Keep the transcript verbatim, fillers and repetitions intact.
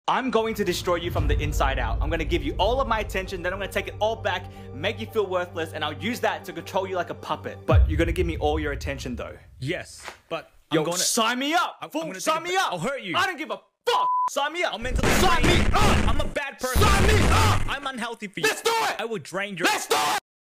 I'm going to destroy you from the inside out. I'm going to give you all of my attention, then I'm going to take it all back, make you feel worthless, and I'll use that to control you like a puppet. But you're going to give me all your attention though. Yes, but Yo, I'm gonna sign me up! I'm, Fool, I'm gonna sign take me a, up! I'll hurt you. I don't give a fuck! Sign me up! I'll mentally sign drain me you. up! I'm a bad person. Sign me up! I'm unhealthy for you. Let's do it! I will drain your Let's do it!